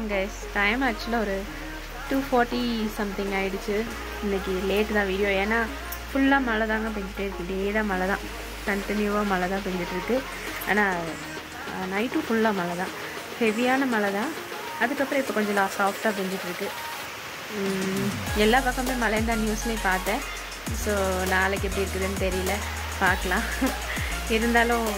Guys. Time ஆக்சுவலாக ஒரு 2:40 something ஆகிடுச்சு. இன்றைக்கி லேட்டு தான் வீடியோ. ஏன்னா ஃபுல்லாக மழை தாங்க பெஞ்சிட்டே இருக்குது. இதே தான் மழை தான், கண்டினியூவாக மழை தான் பெஞ்சிட்ருக்கு. ஆனால் நைட்டும் ஃபுல்லாக மழை தான், ஹெவியான மழை தான். அதுக்கப்புறம் இப்போ கொஞ்சம் சாஃப்டாக பெஞ்சிட்ருக்கு. எல்லா பக்கமே மழைன்னு தான் நியூஸ்லேயும் பார்த்தேன். ஸோ நாளைக்கு எப்படி இருக்குதுன்னு தெரியல, பார்க்கலாம். இருந்தாலும்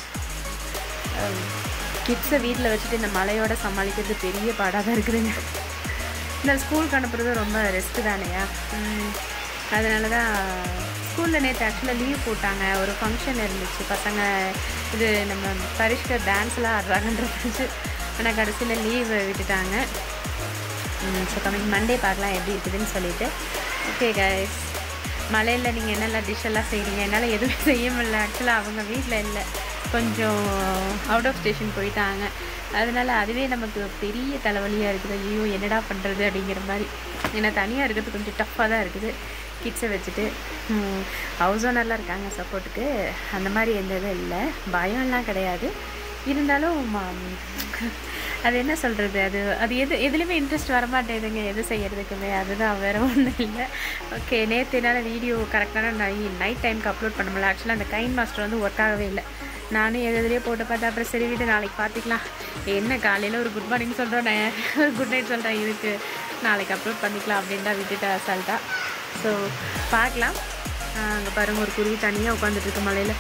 கிட்ஸை வீட்டில் வச்சுட்டு இந்த மழையோடு சமாளிக்கிறது பெரிய பாடாக தான் இருக்குதுங்க. இந்த ஸ்கூலுக்கு அனுப்புறது ரொம்ப ரெஸ்ட்டு தானேயா. அதனால தான் ஸ்கூலில் நேற்று ஆக்சுவலாக லீவ் போட்டாங்க. ஒரு ஃபங்க்ஷன் இருந்துச்சு, பசங்க இது நம்ம பரிஷ்கர் டான்ஸ்லாம் ஆடுறாங்கன்றது. ஆனால் கடைசியில் லீவ் விட்டுட்டாங்க. ஸோ கமிங் மண்டே பார்க்கலாம் எப்படி இருக்குதுன்னு சொல்லிவிட்டு. ஓகே கைஸ், மழையில் நீங்கள் என்னெல்லாம் டிஷ்ஷெல்லாம் செய்கிறீங்க? என்னால் எதுவும் செய்ய முடியல. ஆக்சுவலாக அவங்க வீட்டில் இல்லை, கொஞ்சம் அவுட் ஆஃப் ஸ்டேஷன் போயிட்டாங்க. அதனால் அதுவே நமக்கு பெரிய தலைவலியாக இருக்குது. ஐயோ என்னடா பண்ணுறது அப்படிங்கிற மாதிரி. ஏன்னா தனியாக இருக்கிறது கொஞ்சம் டஃப்பாக தான் இருக்குது கிட்ஸை வச்சுட்டு. ஹவுஸ் ஓனர்லாம் இருக்காங்க சப்போர்ட்டுக்கு, அந்த மாதிரி எந்த இதுவும் இல்லை, பயம்லாம் கிடையாது. இருந்தாலும் அது என்ன சொல்கிறது, அது எதுலேயுமே இன்ட்ரெஸ்ட் வரமாட்டேதுங்க, எது செய்கிறதுக்குமே. அதுதான், வேறு ஒன்றும் இல்லை. ஓகே, நேற்று என்னால் வீடியோ கரெக்டான நைட் டைமுக்கு அப்லோட் பண்ண முடியல. ஆக்சுவலாக அந்த கைன் மாஸ்டர் வந்து ஒர்க் ஆகவே இல்லை. நானும் எதுலேயே போட்டு பார்த்தேன். அப்புறம் சரி வீடு நாளைக்கு பார்த்துக்கலாம். என்ன காலையில் ஒரு குட் மார்னிங் சொல்கிறோம், நான் ஒரு குட் நைட் சொல்கிறேன், இதுக்கு நாளைக்கு அப்லோட் பண்ணிக்கலாம் அப்படின்ட்டு விட்டுட்டு அசால்ட்டாக. ஸோ பார்க்கலாம். அங்கே பாருங்கள், ஒரு குருவி தனியாக உட்காந்துட்ருக்கு மலையில்.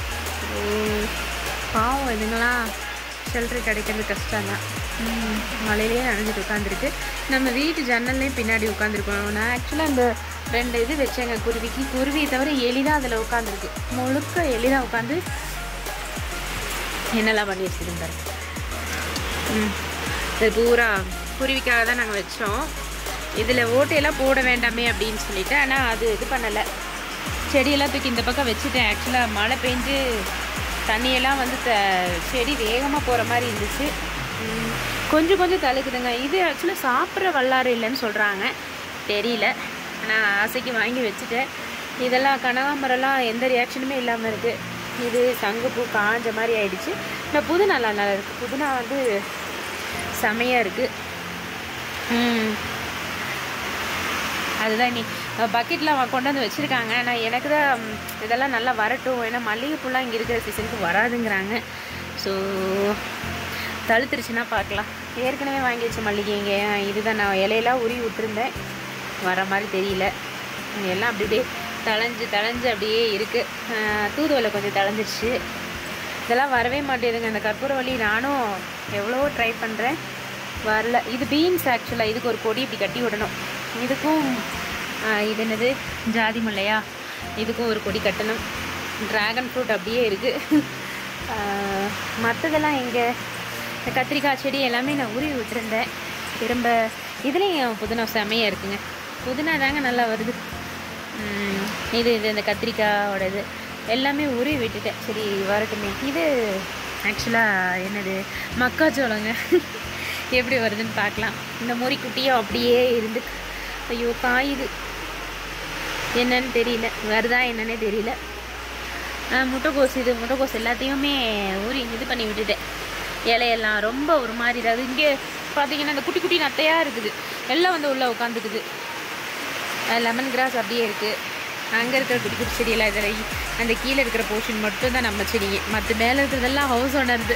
பாவம், இதுங்களாம் ஷெல்ட்ரு கிடைக்கிறது கஷ்டம் தான். மலையிலேயே நனைஞ்சிட்டு உட்காந்துருக்கு. நம்ம வீட்டு ஜன்னல்லையும் பின்னாடி உட்காந்துருக்கோம். நான் ஆக்சுவலாக இந்த 2 இது வச்சேங்க குருவிக்கு. குருவியை தவிர எலிதான் அதில் உட்காந்துருக்கு. முழுக்க எலிதான் உட்காந்து என்னெல்லாம் பண்ணி வச்சுருந்தாரு. இது பூரா குருவிக்காக தான் நாங்கள் வச்சோம். இதில் ஓட்டையெல்லாம் போட வேண்டாமே அப்படின்னு சொல்லிட்டு. ஆனால் அது இது பண்ணலை. செடியெல்லாம் தூக்கி இந்த பக்கம் வச்சுட்டேன். ஆக்சுவலாக மழை பெஞ்சு தண்ணியெல்லாம் வந்து செடி வேகமாக போகிற மாதிரி இருந்துச்சு. கொஞ்சம் கொஞ்சம் தழுக்குதுங்க. இது ஆக்சுவலாக சாப்பிட்ற வல்லாறு இல்லைன்னு சொல்கிறாங்க, தெரியல. ஆனால் ஆசைக்கு வாங்கி வச்சுட்டேன். இதெல்லாம் கனகாமரம்லாம் எந்த ரியாக்ஷனுமே இல்லாமல் இருக்குது. இது சங்குப்பூ காஞ்ச மாதிரி ஆயிடுச்சு. இந்த புதினா நல்லா இருக்குது. புதினா வந்து செமையாக இருக்குது. அதுதான் நீ பக்கெட்டில் கொண்டு வந்து வச்சுருக்காங்க. ஆனால் எனக்கு தான் இதெல்லாம் நல்லா வரட்டும். ஏன்னா மல்லிகைப்பூலாம் இங்கே இருக்கிற சீசனுக்கு வராதுங்கிறாங்க. ஸோ தழுத்துருச்சுன்னா பார்க்கலாம். ஏற்கனவே வாங்கி வச்ச மல்லிகை இங்கே இதுதான் நான் இலையெல்லாம் உருவி விட்டுருந்தேன், வர மாதிரி தெரியல. எல்லாம் அப்படியே தளைஞ்சு அப்படியே இருக்குது. தூதுவளை கொஞ்சம் தளைஞ்சிருச்சு. இதெல்லாம் வரவே மாட்டேதுங்க. இந்த கற்பூரவள்ளி நானும் எவ்வளவோ ட்ரை பண்ணுறேன், வரல. இது பீன்ஸ் ஆக்சுவலாக. இதுக்கு ஒரு கொடி இப்படி கட்டி விடணும். இதுக்கும் இது என்னது ஜாதி முல்லையா, இதுக்கும் ஒரு கொடி கட்டணும். ட்ராகன் ஃப்ரூட் அப்படியே இருக்குது. மற்றதெல்லாம் எங்கே, இந்த கத்திரிக்காய் செடி எல்லாமே நான் உருவி விட்டுருந்தேன். திரும்ப இதுலேயும் புதினா செமையாக இருக்குங்க. புதினா தாங்க நல்லா வருது. இது இந்த கத்திரிக்காயோட இது எல்லாமே உருவி விட்டுட்டேன். சரி வரட்டுமே. இது ஆக்சுவலாக என்னது மக்காச்சோளங்க. எப்படி வருதுன்னு பார்க்கலாம். இந்த முறி குட்டியும் அப்படியே இருந்து, ஐயோ காயுது, என்னன்னு தெரியல, வருதா என்னன்னே தெரியல. முட்டைக்கோஸ், இது முட்டைக்கோஸ் எல்லாத்தையுமே ஊறி இது பண்ணி விட்டுட்டேன். இலையெல்லாம் ரொம்ப ஒரு மாதிரி இதாவது. இங்கே பார்த்தீங்கன்னா இந்த குட்டி குட்டி நத்தையாக இருக்குது, எல்லாம் வந்து உள்ளே உட்காந்துக்குது. லெமன் கிராஸ் அப்படியே இருக்குது. அங்கே இருக்கிற குட்டி குட்டி செடியெல்லாம் இதில் அந்த கீழே இருக்கிற போர்ஷன் மட்டும் தான் நம்ம செடிங்க. மற்ற மேலே இருக்கிறதெல்லாம் ஹவுஸ் ஓனருது.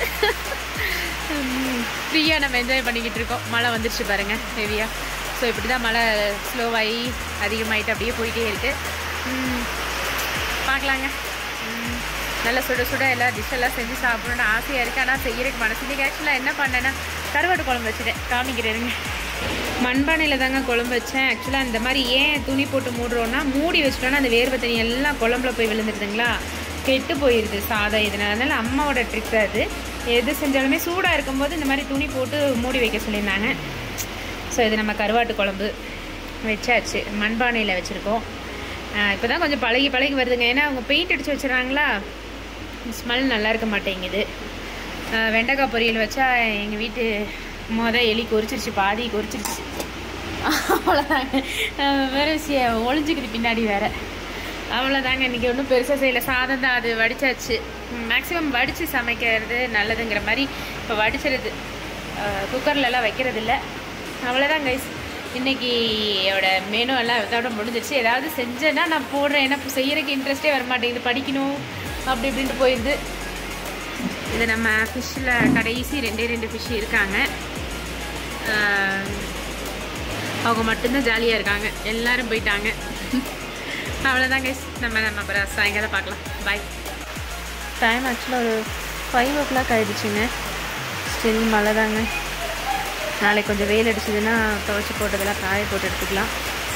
ஃப்ரீயாக நம்ம என்ஜாய் பண்ணிக்கிட்டு இருக்கோம். மழை வந்துடுச்சு பாருங்கள் ஹெவியாக. ஸோ இப்படி தான் மழை ஸ்லோவாகி அதிகமாகிட்டு அப்படியே போயிட்டே இருக்குது. பார்க்கலாங்க. நல்லா சுட சுட எல்லா டிஷ்ஷெல்லாம் செஞ்சு சாப்பிடணுன்னு ஆசையாக இருக்குது. ஆனால் செய்கிறதுக்கு மனசுலேயே. ஆக்சுவலாக என்ன பண்ணேன்னா கருவாட்டு குழம்பு வச்சுட்டேன், காமிக்கிறேங்க. மண்பானையில் தாங்க குழம்பு வச்சேன். ஆக்சுவலாக இந்த மாதிரி ஏன் துணி போட்டு மூடுறோன்னா, மூடி வச்சுட்டோன்னா அந்த வேர்வை தண்ணி எல்லாம் குழம்புல போய் விழுந்துருதுங்களா, கெட்டு போயிடுது சாதம். அதனால அம்மாவோட ட்ரிக் அது. எது செஞ்சாலுமே சூடாக இருக்கும்போது இந்த மாதிரி துணி போட்டு மூடி வைக்க சொல்லியிருந்தாங்க. ஸோ இது நம்ம கருவாட்டு குழம்பு வச்சாச்சு. மண்பானையில் வச்சுருக்கோம். இப்போ தான் கொஞ்சம் பழகி வருதுங்க. ஏன்னா அவங்க பெயிண்ட் அடித்து வச்சுறாங்களா, ஸ்மெல் நல்லா இருக்க மாட்டேங்குது. வெண்டைக்காய் பொரியல் வச்சா எங்கள் வீட்டு எலி கொறிச்சிருச்சு, பாதி கொறிச்சிருச்சு. அவ்வளோதாங்க. வேறு ஒளிஞ்சிக்குது பின்னாடி வேறு. அவ்வளோதாங்க. இன்றைக்கி ஒன்றும் பெருசாக செய்யலை. சாதம் தான், அது வடித்தாச்சு. மேக்ஸிமம் வடித்து சமைக்கிறது நல்லதுங்கிற மாதிரி இப்போ வடிச்சிருது. குக்கர்லலாம் வைக்கிறதில்ல. அவ்வளோதான் கைஸ், இன்றைக்கியோட மெனு எல்லாம் இதோட முடிஞ்சிருச்சு. ஏதாவது செஞ்சேன்னா நான் போடுறேன், ஏன்னா செய்யறதுக்கு இன்ட்ரெஸ்டே வர மாட்டேங்குது, படிக்கணும் அப்படி இப்படின்ட்டு போயிடுது. இது நம்ம ஃபிஷ்ஷில் கடைசி 2 ஃபிஷ் இருக்காங்க. அவங்க மட்டும்தான் ஜாலியாக இருக்காங்க, எல்லோரும் போயிட்டாங்க. அவ்வளோதான் கைஸ், நம்ம அப்புறம் சாயங்காலம் பார்க்கலாம். பாய். டைம் ஆக்சுவலாக ஒரு 5 o'clock ஆகிடுச்சுங்க. ஸ்டில் மழை தாங்க. நாளைக்கு கொஞ்சம் வெயில் அடிச்சதுன்னா துவைச்சி போட்டதெல்லாம் காய போட்டு எடுத்துக்கலாம்.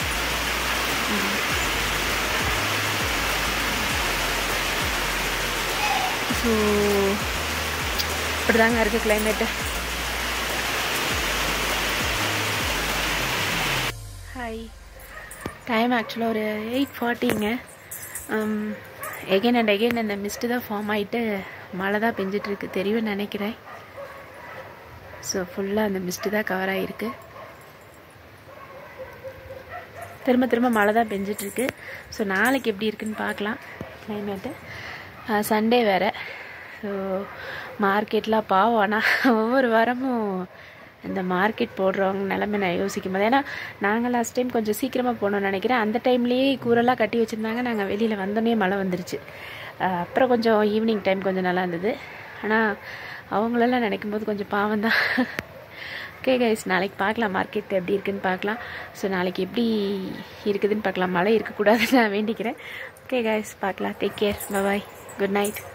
ஸோ இப்படி தாங்க இருக்குது கிளைமேட்டு. ஹாய், டைம் ஆக்சுவலாக ஒரு 8:40ங்க. எகெயின் அண்ட் எகெயின் அந்த மிஸ்ட்டு தான் ஃபார்ம் ஆகிட்டு மழை தான் பெஞ்சிட்ருக்கு, தெரியும்னு நினைக்கிறேன். ஸோ ஃபுல்லாக அந்த மிஸ்ட்டு தான் கவர் ஆகிருக்கு. திரும்ப திரும்ப மழை தான் பெஞ்சிட்ருக்கு. ஸோ நாளைக்கு எப்படி இருக்குன்னு பார்க்கலாம் கிளைமேட்டு. சண்டே வேறு. ஸோ மார்க்கெட்லாம் பாவம். ஆனால் ஒவ்வொரு வாரமும் இந்த மார்க்கெட் போடுறவங்க நிலமை நான் யோசிக்கும் போது, ஏன்னா நாங்கள் லாஸ்ட் டைம் கொஞ்சம் சீக்கிரமாக போகணுன்னு நினைக்கிறேன். அந்த டைம்லேயே கூரெல்லாம் கட்டி வச்சுருந்தாங்க. நாங்கள் வெளியில் வந்தோடனே மழை வந்துருச்சு. அப்புறம் கொஞ்சம் ஈவினிங் டைம் கொஞ்சம் நல்லா இருந்தது. ஆனால் அவங்களெல்லாம் நினைக்கும் போது கொஞ்சம் பாவம் தான். ஓகே கைஸ், நாளைக்கு பார்க்கலாம் மார்க்கெட் எப்படி இருக்குதுன்னு பார்க்கலாம். ஸோ நாளைக்கு எப்படி இருக்குதுன்னு பார்க்கலாம். மழை இருக்கக்கூடாதுன்னு நான் வேண்டிக்கிறேன். ஓகே கைஸ், பார்க்கலாம். Take care, bye, good night.